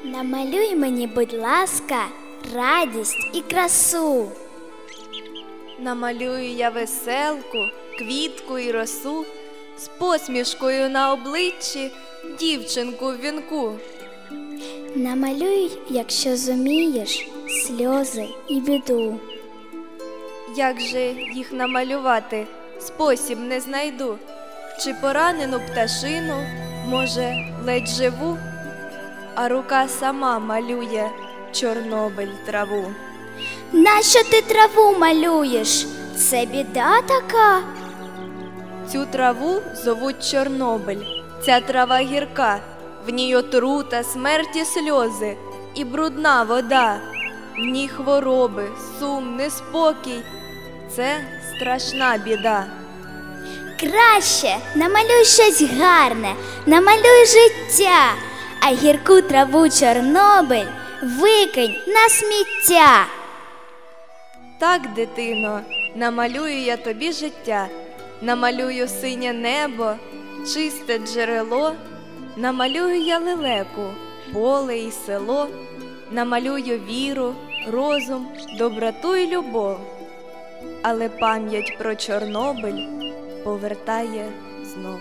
Намалюй мені, будь ласка, радість і красу. Намалюю я веселку, квітку і росу, з посмішкою на обличчі, дівчинку в вінку. Намалюй, якщо зумієш, сльози і біду. Як же їх намалювати, спосіб не знайду. Чи поранену пташину, може, ледь живу, а рука сама малює Чорнобиль траву. Нащо ти траву малюєш? Це біда така. Цю траву зовуть Чорнобиль. Ця трава гірка, в ній отрута, смерті сльози і брудна вода. В ній хвороби, сум, неспокій. Це страшна біда. Краще намалюй щось гарне, намалюй життя, а гірку траву Чорнобиль викинь на сміття. Так, дитино, намалюю я тобі життя, намалюю синє небо, чисте джерело, намалюю я лелеку, поле і село, намалюю віру, розум, доброту і любов. Але пам'ять про Чорнобиль повертає знов.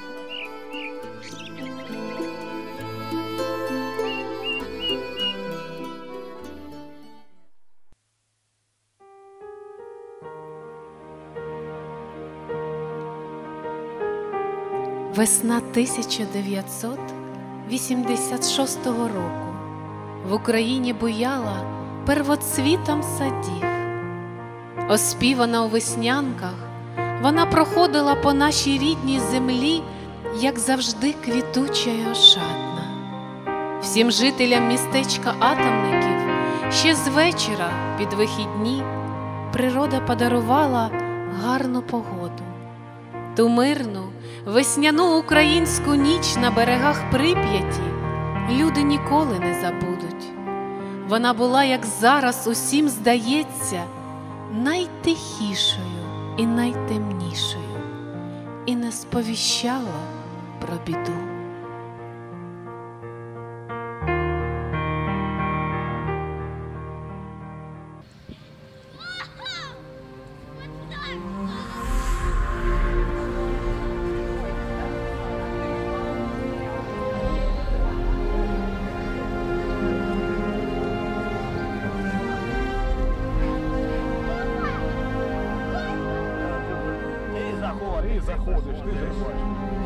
Весна 1986 року в Україні буяла первоцвітом садів. Оспівана у веснянках, вона проходила по нашій рідній землі, як завжди квітуча й ошатна. Всім жителям містечка Атомників ще з вечора під вихідні природа подарувала гарну погоду. Ту мирну, весняну українську ніч на берегах Прип'яті люди ніколи не забудуть. Вона була, як зараз усім здається, найтихішою і найтемнішою, і не сповіщала про біду. І заходиш, ти ж бачиш.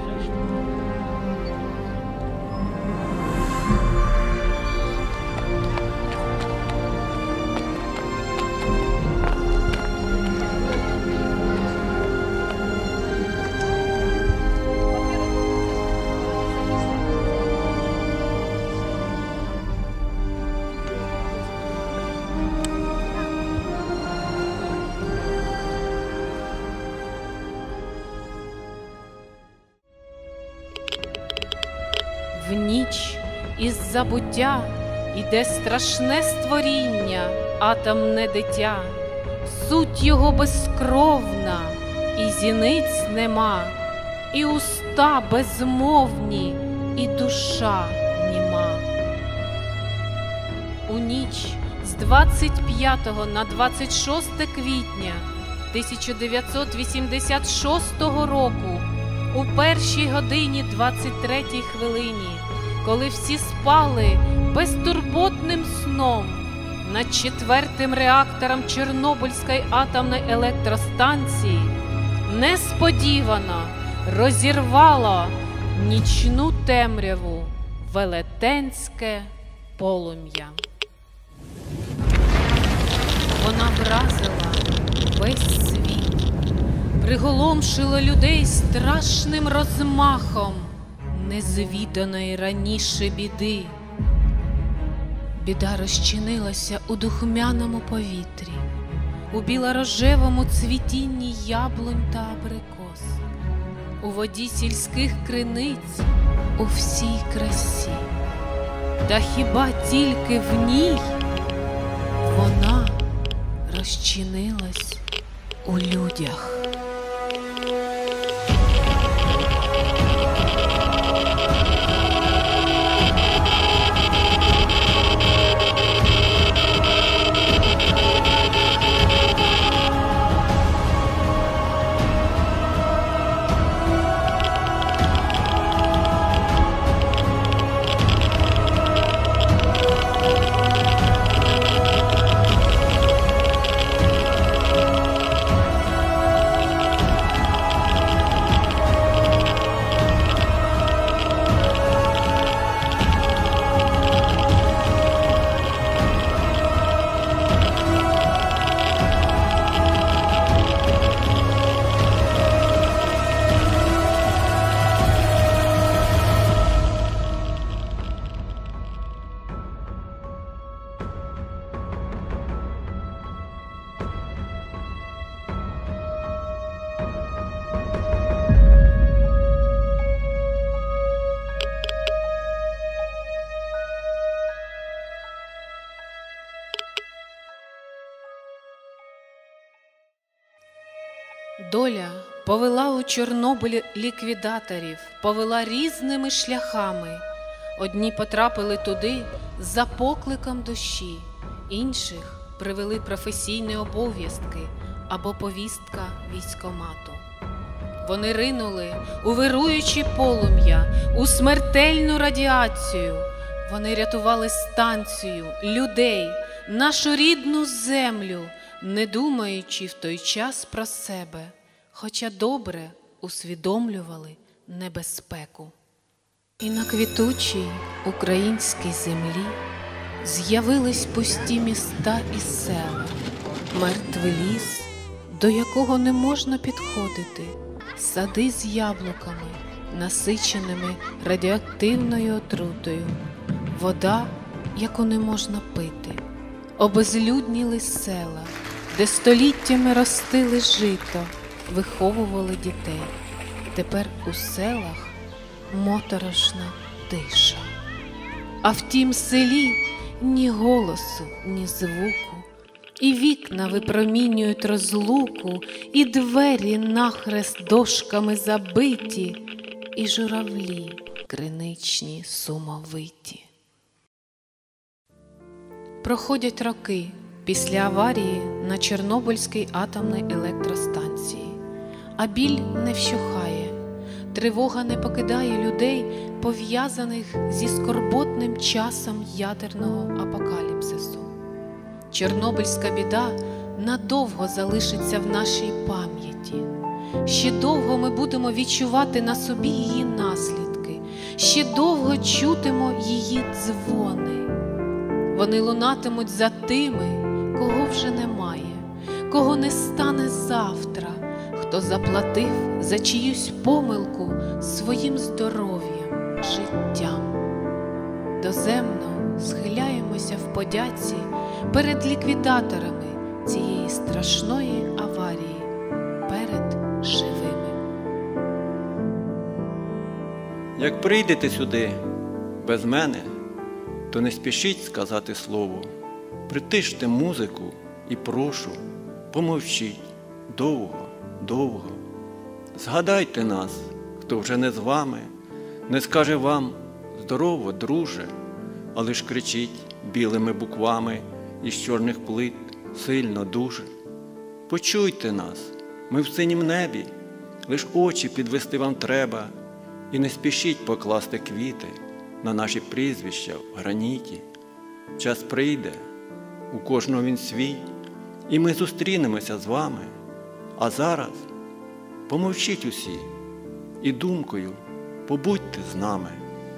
В ніч із забуття іде страшне створіння, атомне дитя. Суть його безкровна, і зіниць нема, і уста безмовні, і душа німа. У ніч з 25 на 26 квітня 1986 року у першій годині 23-й хвилині, коли всі спали безтурботним сном, над 4-м реактором Чорнобильської атомної електростанції несподівано розірвало нічну темряву велетенське полум'я. Вона вразила весь світ, приголомшила людей страшним розмахом незвіданої раніше біди. Біда розчинилася у духмяному повітрі, у білорожевому цвітінні яблунь та абрикос, у воді сільських криниць, у всій красі. Та хіба тільки в ній вона розчинилась у людях. Доля повела у Чорнобиль ліквідаторів, повела різними шляхами. Одні потрапили туди за покликом душі, інших привели професійні обов'язки або повістка військкомату. Вони ринули у вируючі полум'я, у смертельну радіацію. Вони рятували станцію, людей, нашу рідну землю, не думаючи в той час про себе, хоча добре усвідомлювали небезпеку. І на квітучій українській землі з'явились пусті міста і села, мертвий ліс, до якого не можна підходити, сади з яблуками, насиченими радіоактивною отрутою, вода, яку не можна пити, обезлюдніли села, де століттями ростили жито, виховували дітей. Тепер у селах моторошна тиша. А в тім селі ні голосу, ні звуку, і вікна випромінюють розлуку, і двері нахрест дошками забиті, і журавлі криничні сумовиті. Проходять роки після аварії на Чорнобильській атомній електростанції, а біль не вщухає. Тривога не покидає людей, пов'язаних зі скорботним часом ядерного апокаліпсису. Чорнобильська біда надовго залишиться в нашій пам'яті. Ще довго ми будемо відчувати на собі її наслідки, ще довго чутимо її дзвони. Вони лунатимуть за тими, кого вже немає, кого не стане завтра, хто заплатив за чиюсь помилку своїм здоров'ям, життям. Доземно схиляємося в подяці перед ліквідаторами цієї страшної аварії, перед живими. Як прийдете сюди без мене, то не спішіть сказати слово. Притиште музику і прошу, помовчіть довго, довго. Згадайте нас, хто вже не з вами, не скаже вам «здорово, друже», а лиш кричить білими буквами із чорних плит сильно, дуже. Почуйте нас, ми в синім небі, лиш очі підвести вам треба, і не спішіть покласти квіти на наші прізвища в граніті. Час прийде, у кожного він свій, і ми зустрінемося з вами. А зараз помовчіть усі і думкою побудьте з нами.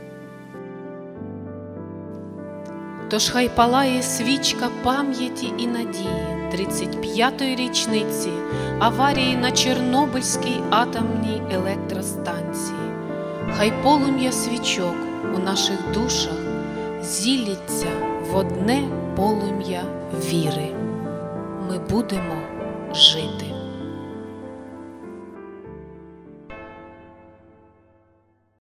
Тож хай палає свічка пам'яті і надії 35-ї річниці аварії на Чорнобильській атомній електростанції. Хай полум'я свічок у наших душах зілється в одне полум'я віри. Ми будемо жити.